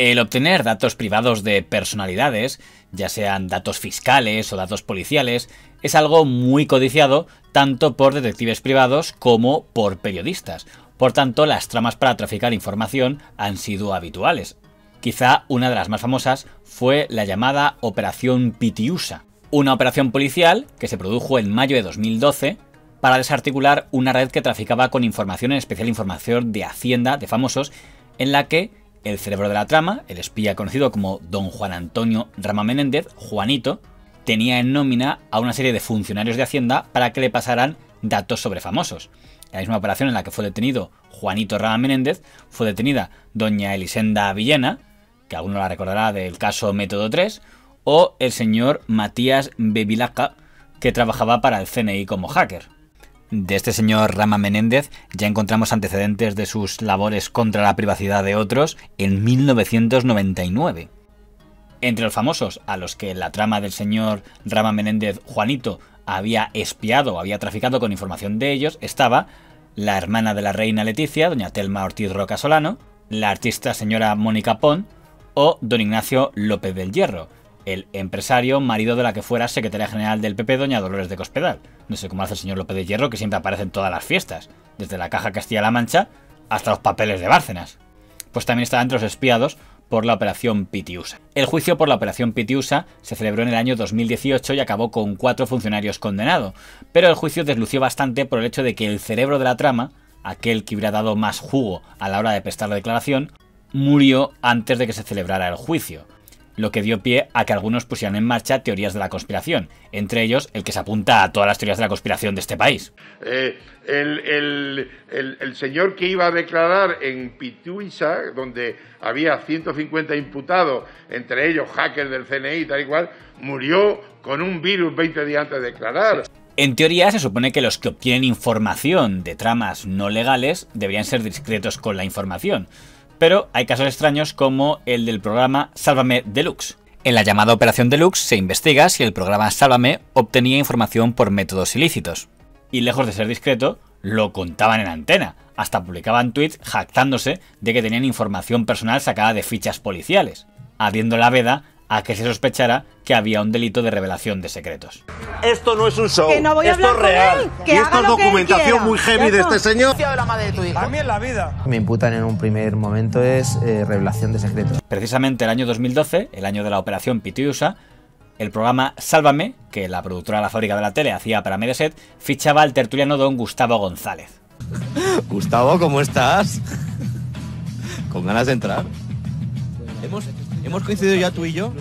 El obtener datos privados de personalidades, ya sean datos fiscales o datos policiales, es algo muy codiciado tanto por detectives privados como por periodistas. Por tanto, las tramas para traficar información han sido habituales. Quizá una de las más famosas fue la llamada Operación Pitiusa, una operación policial que se produjo en mayo de 2012 para desarticular una red que traficaba con información, en especial información de Hacienda de famosos, en la que el cerebro de la trama, el espía conocido como don Juan Antonio Rama Menéndez, Juanito, tenía en nómina a una serie de funcionarios de Hacienda para que le pasaran datos sobre famosos. En la misma operación en la que fue detenido Juanito Rama Menéndez, fue detenida doña Elisenda Villena, que alguno la recordará del caso Método 3, o el señor Matías Bevilacqua, que trabajaba para el CNI como hacker. De este señor Rama Menéndez ya encontramos antecedentes de sus labores contra la privacidad de otros en 1999. Entre los famosos a los que la trama del señor Rama Menéndez Juanito había espiado o había traficado con información de ellos estaba la hermana de la reina Leticia, doña Telma Ortiz Roca Solano, la artista señora Mónica Pon o don Ignacio López del Hierro, el empresario, marido de la que fuera secretaria general del PP, doña Dolores de Cospedal. No sé cómo hace el señor López de Hierro, que siempre aparece en todas las fiestas, desde la Caja Castilla-La Mancha hasta los papeles de Bárcenas. Pues también estaba entre los espiados por la Operación Pitiusa. El juicio por la Operación Pitiusa se celebró en el año 2018 y acabó con 4 funcionarios condenados, pero el juicio deslució bastante por el hecho de que el cerebro de la trama, aquel que hubiera dado más jugo a la hora de prestar la declaración, murió antes de que se celebrara el juicio, lo que dio pie a que algunos pusieran en marcha teorías de la conspiración, entre ellos el que se apunta a todas las teorías de la conspiración de este país. El señor que iba a declarar en Pitiusa, donde había 150 imputados, entre ellos hackers del CNI y tal y cual, murió con un virus 20 días antes de declarar. En teoría se supone que los que obtienen información de tramas no legales deberían ser discretos con la información, pero hay casos extraños como el del programa Sálvame Deluxe. En la llamada Operación Deluxe se investiga si el programa Sálvame obtenía información por métodos ilícitos. Y lejos de ser discreto, lo contaban en antena. Hasta publicaban tweets jactándose de que tenían información personal sacada de fichas policiales, abriendo la veda a que se sospechara que había un delito de revelación de secretos. Esto no es un show, no voy a esto es real. Y esto es documentación muy heavy de este señor. De la madre de tu hijo. También la vida. Me imputan en un primer momento es revelación de secretos. Precisamente el año 2012, el año de la Operación Pitiusa, el programa Sálvame, que la productora de La Fábrica de la Tele hacía para Mediaset, fichaba al tertuliano don Gustavo González. Gustavo, ¿cómo estás? ¿Con ganas de entrar? ¿Hemos coincidido ya tú y yo?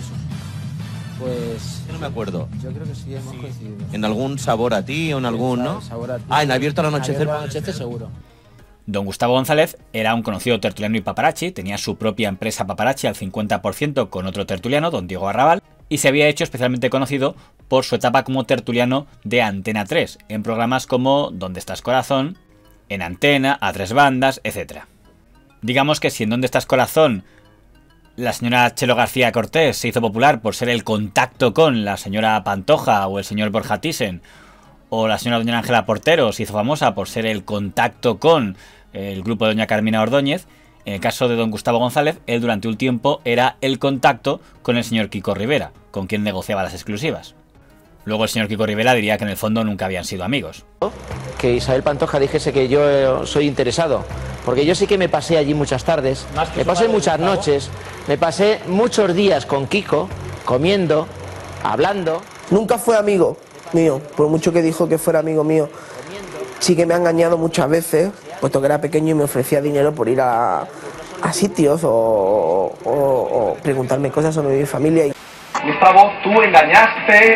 Pues... Yo no me acuerdo. Yo creo que sí, hemos coincidido. ¿En algún sabor a ti o en algún, no? Sabor a ti. Ah, en Abierto al Anochecer. Abierto al Anochecer seguro. Don Gustavo González era un conocido tertuliano y paparazzi, tenía su propia empresa paparazzi al 50% con otro tertuliano, don Diego Arrabal, y se había hecho especialmente conocido por su etapa como tertuliano de Antena 3, en programas como ¿Dónde estás corazón?, En Antena, A Tres Bandas, etc. Digamos que si en ¿Dónde estás corazón? La señora Chelo García Cortés se hizo popular por ser el contacto con la señora Pantoja o el señor Borja Thyssen, o la señora doña Ángela Portero se hizo famosa por ser el contacto con el grupo de doña Carmina Ordóñez, en el caso de don Gustavo González, él durante un tiempo era el contacto con el señor Kiko Rivera, con quien negociaba las exclusivas. Luego el señor Kiko Rivera diría que en el fondo nunca habían sido amigos. Que Isabel Pantoja dijese que yo soy interesado, porque yo sí que me pasé allí muchas tardes, me pasé muchas noches, me pasé muchos días con Kiko, comiendo, hablando. Nunca fue amigo mío, por mucho que dijo que fuera amigo mío. Sí que me ha engañado muchas veces, puesto que era pequeño y me ofrecía dinero por ir a sitios o preguntarme cosas sobre mi familia. Gustavo, tú engañaste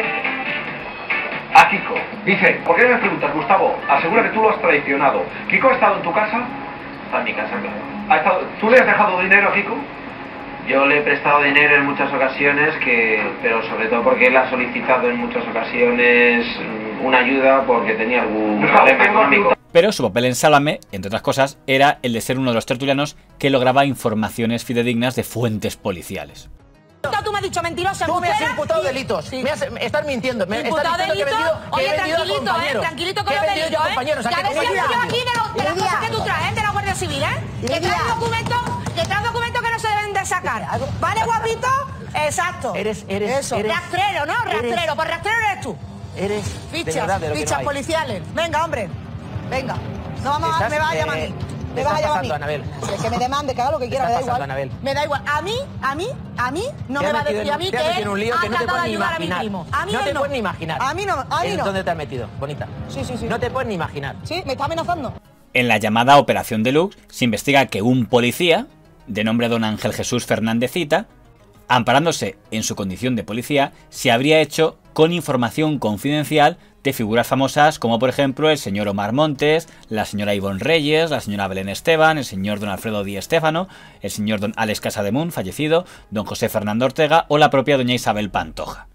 a Kiko. Dice, ¿por qué me preguntas, Gustavo? Asegura que tú lo has traicionado. ¿Kiko ha estado en tu casa? Está en mi casa, claro. ¿Tú le has dejado dinero a Kiko? Yo le he prestado dinero en muchas ocasiones, pero sobre todo porque él ha solicitado en muchas ocasiones una ayuda porque tenía algún problema económico. Pero su papel en Sálvame, entre otras cosas, era el de ser uno de los tertulianos que lograba informaciones fidedignas de fuentes policiales. Tú me has dicho mentirosa. Tú me has imputado delitos. Sí. Estás mintiendo. Imputado delitos. Oye, tranquilito con los delitos, compañeros. Que a veces hablo yo aquí de las cosas que tú traes, de la Guardia Civil, que traes documentos que no se deben de sacar. cara. ¿Vale, guapito? Exacto. Eres eso. Rastrero, ¿no? Rastrero. Pues rastrero eres tú. Eres fichas, de verdad de lo fichas que no hay. policiales. Venga, hombre. Venga. No vamos a, me vas a llamar a mí. Me vas a llamar a mí. Anabel. Que me demande, que haga lo que quiera, me da igual. Anabel. Me da igual. A mí no me va a decir a mí que él ha tratado de ayudar a mi primo. A mí no te puedes ni imaginar. A mí no. ¿Dónde te has metido, bonita? Sí. No te puedes ni imaginar. Sí, me está amenazando. En la llamada Operación Deluxe se investiga que un policía, de nombre don Ángel Jesús Fernández Ita, amparándose en su condición de policía, se habría hecho con información confidencial de figuras famosas como por ejemplo el señor Omar Montes, la señora Ivonne Reyes, la señora Belén Esteban, el señor don Alfredo Di Stéfano, el señor don Alex Casademunt, fallecido, don José Fernando Ortega o la propia doña Isabel Pantoja.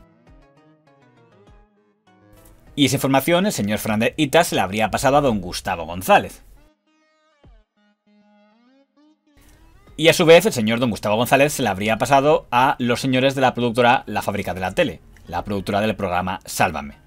Y esa información el señor Fernández Ita se la habría pasado a don Gustavo González. Y a su vez el señor don Gustavo González se la habría pasado a los señores de la productora La Fábrica de la Tele, la productora del programa Sálvame.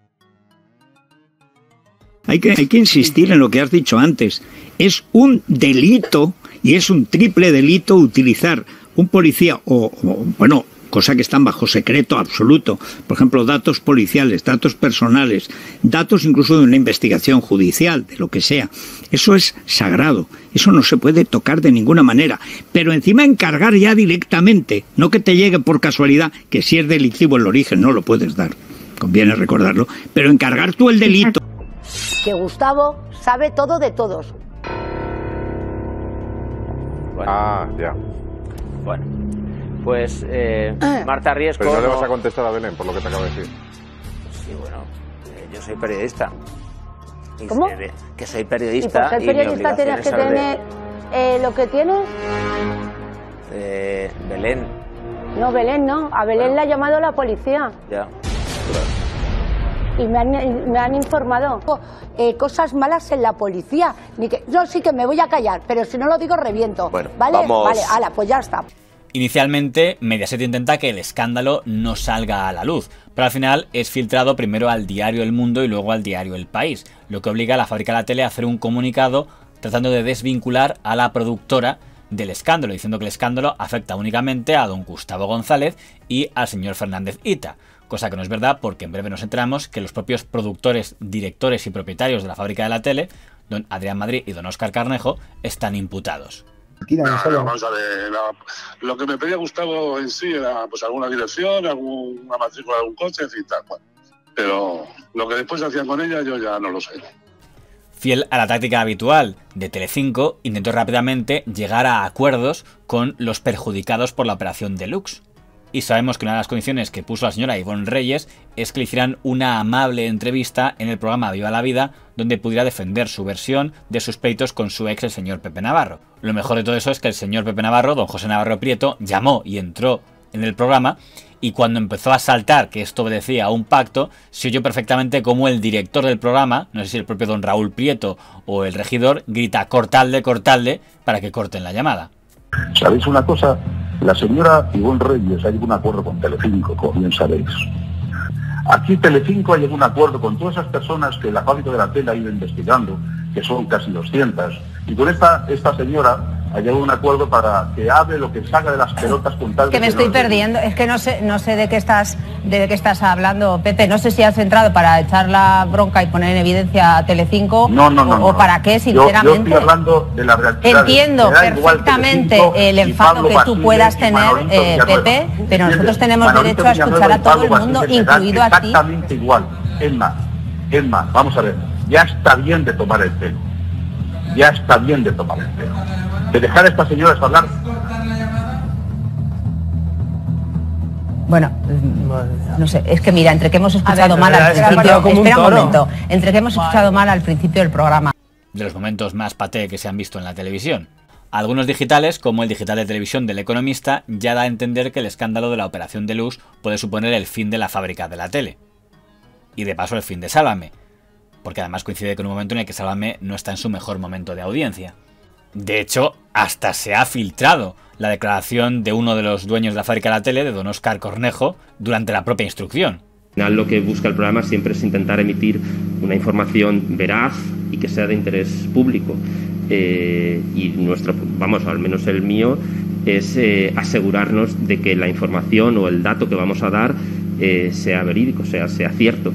Hay que insistir en lo que has dicho antes. Es un delito y es un triple delito utilizar un policía bueno, cosa que están bajo secreto absoluto. Por ejemplo, datos policiales, datos personales, datos incluso de una investigación judicial, de lo que sea. Eso es sagrado. Eso no se puede tocar de ninguna manera. Pero encima encargar ya directamente, no que te llegue por casualidad, que si es delictivo el origen no lo puedes dar. Conviene recordarlo. Pero encargar tú el delito. Que Gustavo sabe todo de todos. Bueno. Ya. Bueno, pues Marta Riesco... Pero no le vas a contestar a Belén por lo que te acabo de decir. Sí, bueno, yo soy periodista. ¿Cómo? Que soy periodista. ¿Y por ser periodista tienes que tener lo que tienes? Belén. No, Belén no. A Belén le ha llamado la policía. Ya. Y me han informado cosas malas en la policía. Yo sí que me voy a callar, pero si no lo digo reviento. Bueno, ¿vale? vamos. Vale, ala, pues ya está. Inicialmente, Mediaset intenta que el escándalo no salga a la luz, pero al final es filtrado primero al diario El Mundo y luego al diario El País, lo que obliga a la Fábrica de la Tele a hacer un comunicado tratando de desvincular a la productora del escándalo, diciendo que el escándalo afecta únicamente a don Gustavo González y al señor Fernández Ita. Cosa que no es verdad porque en breve nos enteramos que los propios productores, directores y propietarios de la Fábrica de la Tele, don Adrián Madrid y don Óscar Carnejo, están imputados. Vamos a ver, lo que me pedía Gustavo en sí era pues alguna dirección, alguna matrícula de algún coche, en fin, tal cual. Pero lo que después hacían con ella yo ya no lo sé. Fiel a la táctica habitual de Telecinco, intentó rápidamente llegar a acuerdos con los perjudicados por la operación Deluxe. Y sabemos que una de las condiciones que puso la señora Ivonne Reyes es que le hicieran una amable entrevista en el programa Viva la Vida, donde pudiera defender su versión de sus pleitos con su ex, el señor Pepe Navarro. Lo mejor de todo eso es que el señor Pepe Navarro, don José Navarro Prieto, llamó y entró en el programa, y cuando empezó a saltar que esto obedecía a un pacto, se oyó perfectamente como el director del programa, no sé si el propio don Raúl Prieto o el regidor, grita cortadle, para que corten la llamada. ¿Sabéis una cosa? La señora Ivonne Reyes ha llegado a un acuerdo con Telecinco, como bien sabéis. Aquí Telecinco ha llegado a un acuerdo con todas esas personas que la Fábrica de la Tele ha ido investigando, que son casi 200, y con esta señora ha llegado a un acuerdo para que hable lo que salga de las pelotas con tal... Que me estoy perdiendo, es que no sé de qué estás hablando, Pepe. No sé si has entrado para echar la bronca y poner en evidencia a Telecinco o para qué, sinceramente. Yo estoy hablando de la realidad. Entiendo perfectamente el enfado que tú puedas tener, Pepe, pero nosotros tenemos derecho a escuchar a todo el mundo, incluido a ti. Exactamente igual. Emma, vamos a ver, ya está bien de tomar el pelo. Ya está bien de tomar el pelo. De dejar a estas señoras hablar. Bueno, no sé, es que mira, entre que hemos escuchado mal al principio... Espera un momento, entre que hemos escuchado mal al principio del programa. De los momentos más paté que se han visto en la televisión. Algunos digitales, como el digital de televisión del Economista, ya da a entender que el escándalo de la operación Deluxe puede suponer el fin de la Fábrica de la Tele. Y de paso el fin de Sálvame. Porque además coincide con un momento en el que Sálvame no está en su mejor momento de audiencia. De hecho, hasta se ha filtrado la declaración de uno de los dueños de la Fábrica de la Tele, de don Óscar Cornejo, durante la propia instrucción. Al final lo que busca el programa siempre es intentar emitir una información veraz y que sea de interés público. Y nuestro, al menos el mío, es asegurarnos de que la información o el dato que vamos a dar sea verídico, sea cierto.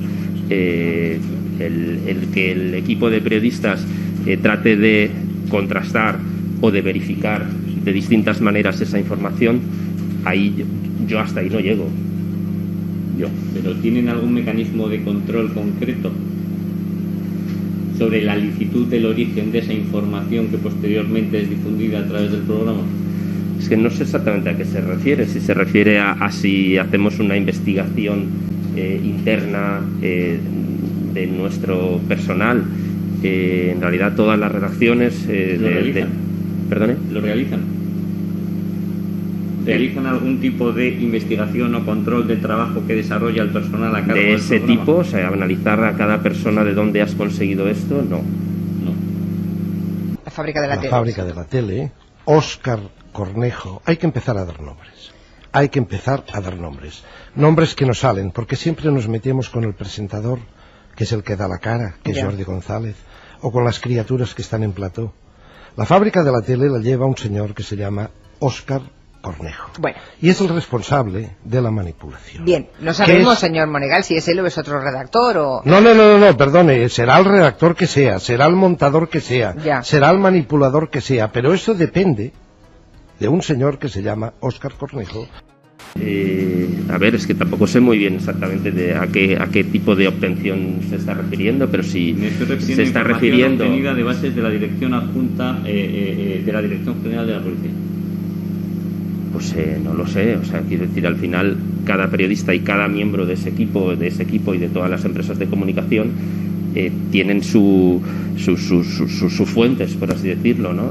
El que el equipo de periodistas trate de contrastar o de verificar de distintas maneras esa información, ahí yo hasta ahí no llego. ¿Pero tienen algún mecanismo de control concreto sobre la licitud del origen de esa información que posteriormente es difundida a través del programa? Es que no sé exactamente a qué se refiere, si se refiere a si hacemos una investigación interna de nuestro personal. En realidad todas las redacciones ¿Perdone? ¿Lo realizan? ¿Realizan algún tipo de investigación o control del trabajo que desarrolla el personal a cargo de del ese programa? tipo? O sea, analizar a cada persona de dónde has conseguido esto, no. La fábrica de la tele. La fábrica de la tele, Óscar Cornejo. Hay que empezar a dar nombres. Hay que empezar a dar nombres. Nombres que nos salen, porque siempre nos metemos con el presentador, que es el que da la cara, que es Jordi González, o con las criaturas que están en plató. La fábrica de la tele la lleva un señor que se llama Óscar Cornejo. Bueno. Y es el responsable de la manipulación. Bien, no sabemos, señor Monegal, si es él o es otro redactor o... No, perdone, será el redactor que sea, será el montador que sea, será el manipulador que sea, pero eso depende de un señor que se llama Óscar Cornejo. A ver, es que tampoco sé muy bien exactamente a qué tipo de obtención se está refiriendo, pero si se está refiriendo... obtenida de bases de la dirección adjunta de la Dirección General de la Policía. Pues no lo sé, o sea, quiero decir, al final cada periodista y cada miembro de ese equipo y de todas las empresas de comunicación tienen sus fuentes, por así decirlo, ¿no?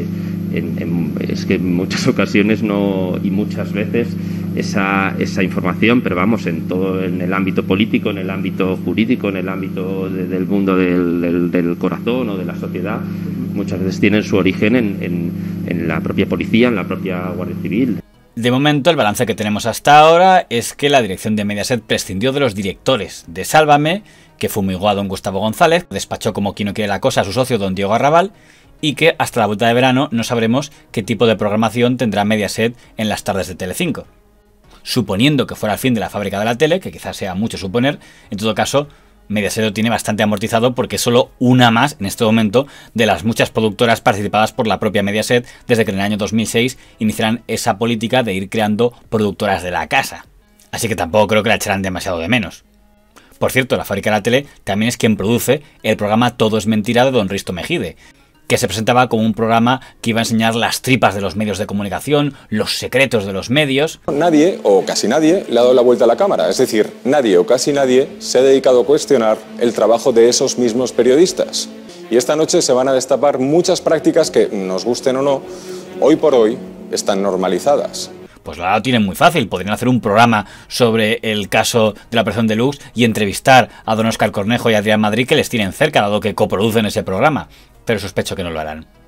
Es que en muchas ocasiones y muchas veces esa información, pero vamos, en el ámbito político, en el ámbito jurídico, en el ámbito del mundo del corazón o de la sociedad, muchas veces tienen su origen en la propia policía, en la propia Guardia Civil. De momento, el balance que tenemos hasta ahora es que la dirección de Mediaset prescindió de los directores de Sálvame, que fumigó a don Gustavo González, despachó como quien no quiere la cosa a su socio don Diego Arrabal, y que hasta la vuelta de verano no sabremos qué tipo de programación tendrá Mediaset en las tardes de Telecinco. Suponiendo que fuera el fin de la fábrica de la tele, que quizás sea mucho suponer, en todo caso, Mediaset lo tiene bastante amortizado porque es solo una más en este momento de las muchas productoras participadas por la propia Mediaset desde que en el año 2006 iniciaran esa política de ir creando productoras de la casa. Así que tampoco creo que la echarán demasiado de menos. Por cierto, la fábrica de la tele también es quien produce el programa Todo es mentira de don Risto Mejide, que se presentaba como un programa que iba a enseñar las tripas de los medios de comunicación, los secretos de los medios. Nadie, o casi nadie, le ha dado la vuelta a la cámara. Es decir, nadie o casi nadie se ha dedicado a cuestionar el trabajo de esos mismos periodistas. Y esta noche se van a destapar muchas prácticas que, nos gusten o no, hoy por hoy están normalizadas. Pues lo tienen muy fácil, podrían hacer un programa sobre el caso de la Operación Deluxe y entrevistar a don Óscar Cornejo y a Adrián Madrid, que les tienen cerca, dado que coproducen ese programa. Pero sospecho que no lo harán.